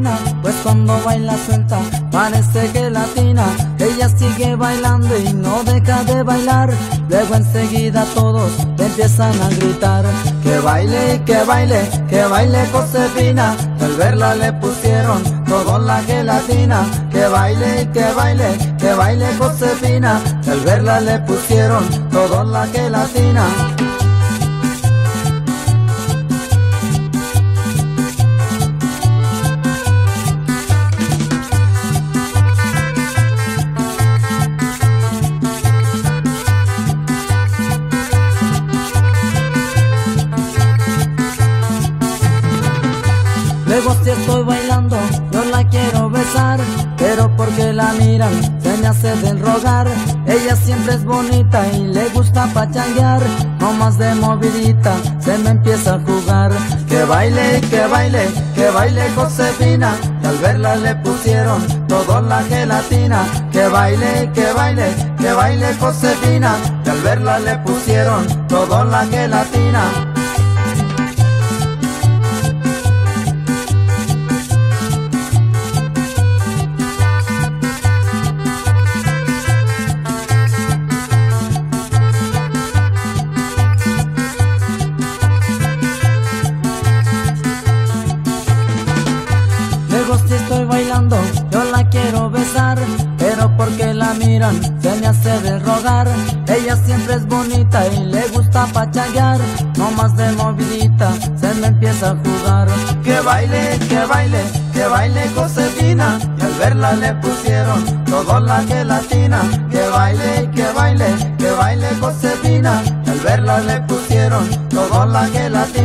Josefina, pues cuando baila suelta parece gelatina. Ella sigue bailando y no deja de bailar. Luego enseguida todos le empiezan a gritar: que baile, que baile, que baile Josefina. Al verla le pusieron todos la gelatina. Que baile, que baile, que baile Josefina. Al verla le pusieron todos la gelatina. Luego si estoy bailando, yo la quiero besar, pero porque la miran, se me hace del rogar. Ella siempre es bonita y le gusta pachanguear, no más de movidita, se me empieza a jugar. Que baile, que baile, que baile Josefina. Y al verla le pusieron toda la gelatina. Que baile, que baile, que baile Josefina. Y al verla le pusieron toda la gelatina. Si estoy bailando, yo la quiero besar, pero porque la miran, se me hace de rogar. Ella siempre es bonita y le gusta pachanguear, no más de movidita, se me empieza a jugar. Que baile, que baile, que baile Josefina. Y al verla le pusieron toda la gelatina. Que baile, que baile, que baile Josefina. Y al verla le pusieron toda la gelatina.